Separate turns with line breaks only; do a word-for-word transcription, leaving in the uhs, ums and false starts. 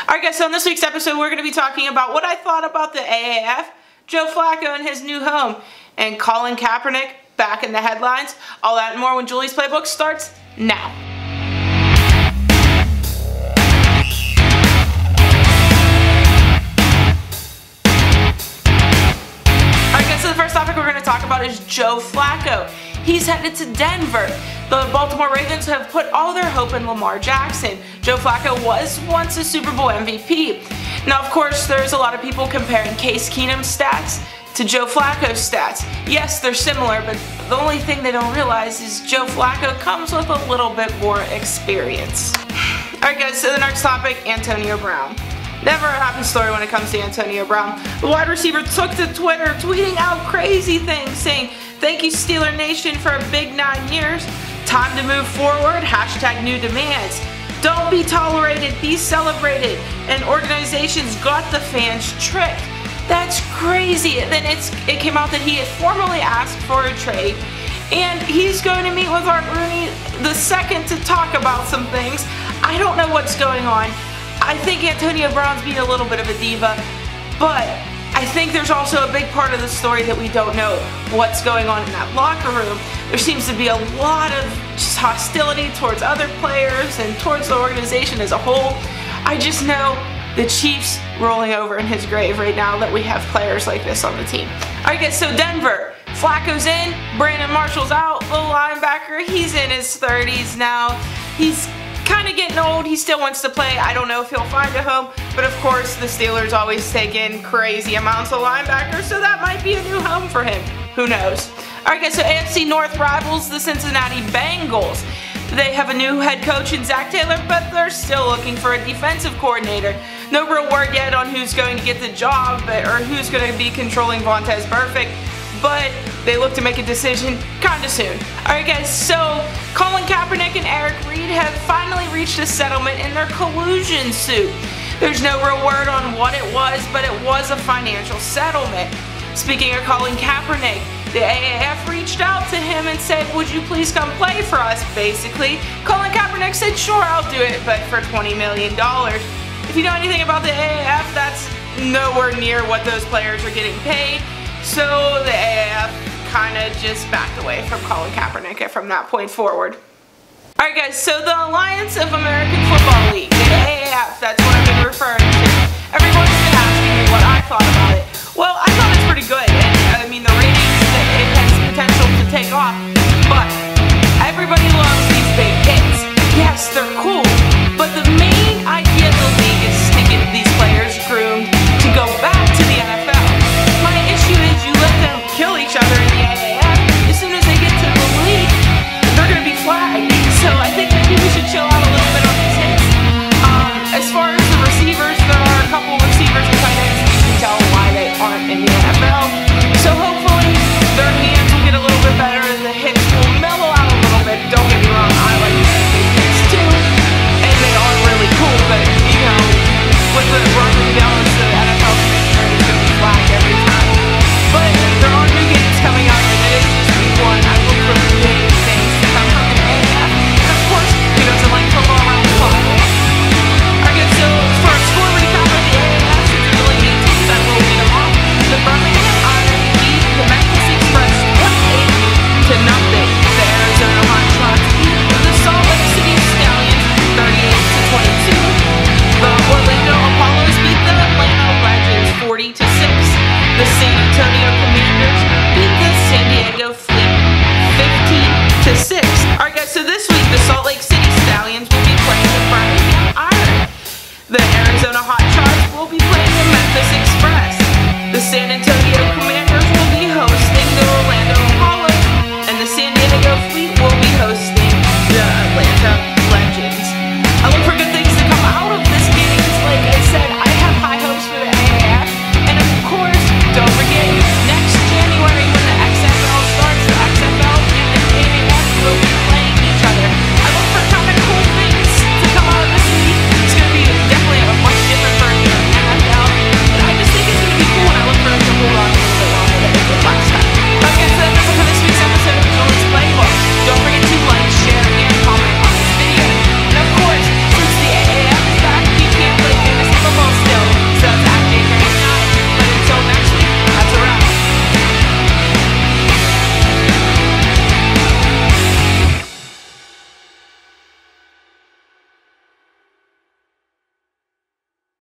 Alright guys, so in this week's episode we're going to be talking about what I thought about the A A F, Joe Flacco in his new home, and Colin Kaepernick back in the headlines. All that and more when Julie's Playbook starts now. Alright guys, so the first topic we're going to talk about is Joe Flacco. He's headed to Denver. The Baltimore Ravens have put all their hope in Lamar Jackson. Joe Flacco was once a Super Bowl M V P. Now, of course, there's a lot of people comparing Case Keenum's stats to Joe Flacco's stats. Yes, they're similar, but the only thing they don't realize is Joe Flacco comes with a little bit more experience. Alright guys, so the next topic, Antonio Brown. Never a happy story when it comes to Antonio Brown. The wide receiver took to Twitter, tweeting out crazy things, saying, "Thank you Steeler Nation for a big nine years. Time to move forward, hashtag new demands. Don't be tolerated, be celebrated. And organizations got the fans tricked." That's crazy. And then it's, it came out that he had formally asked for a trade. And he's going to meet with Art Rooney the second to talk about some things. I don't know what's going on. I think Antonio Brown's being a little bit of a diva, but I think there's also a big part of the story that we don't know what's going on in that locker room. There seems to be a lot of just hostility towards other players and towards the organization as a whole. I just know the Chiefs rolling over in his grave right now that we have players like this on the team. Alright guys, so Denver. Flacco's in, Brandon Marshall's out, the linebacker, he's in his thirties now. He's kind of getting old, he still wants to play. I don't know if he'll find a home, but of course the Steelers always take in crazy amounts of linebackers, so that might be a new home for him. Who knows? Alright guys, so A F C North rivals the Cincinnati Bengals. They have a new head coach in Zach Taylor, but they're still looking for a defensive coordinator. No real word yet on who's going to get the job, or who's going to be controlling Vontaze Burfict, but they look to make a decision kinda soon. Alright guys, so Colin Kaepernick and Eric Reid have finally reached a settlement in their collusion suit. There's no real word on what it was, but it was a financial settlement. Speaking of Colin Kaepernick, the A A F reached out to him and said, "Would you please come play for us?" Basically, Colin Kaepernick said, "Sure, I'll do it, but for twenty million dollars. If you know anything about the A A F, that's nowhere near what those players are getting paid. So the A A F kind of just backed away from Colin Kaepernick from that point forward. Alright guys, so the Alliance of American Football League, the A A F, that's what I've been referring to. Everyone's been asking me what I thought about it. Well, I thought it's pretty good, and I mean the ratings, it has potential to take off, but everybody loves these big hits. Yes, they're cool, but the main idea of the league is to get these players groomed to go back to the N F L. My issue is you let them kill each other in the A A F. As soon as they get to the league, they're going to be flagged. So I think maybe we should chill out a little bit on these hits. Um, as far as the receivers, there are a couple receivers and tight ends you can tell why they aren't in the N F L. So hopefully their hands will get a little bit better and the hits will mellow out a little bit. Don't get me wrong, I like these big hits too. And they are really cool, but you know, with the Roman balance, the N F L commissioner is going to be flagged every time. But there are new games coming up, and it is just week one. I look for the big things to come from the A A F. And of course, who doesn't like football around the clock? Alright, so for a score recap of the A A F, since there's only eight teams, I will read them off. The Birmingham Iron beat the Memphis Express twenty-eight to nothing. The Arizona Hotshotz beat the Salt Lake City Stallions thirty-eight to twenty-two. The Orlando Apollos beat the Atlanta Legends forty to six. The San Antonio Commanders beat the San Diego Fleet fifteen to six. Alright guys, so this week the Salt Lake City Stallions will be playing the Birmingham Iron. The Arizona Hotshotz will be playing the Memphis Express. The San Antonio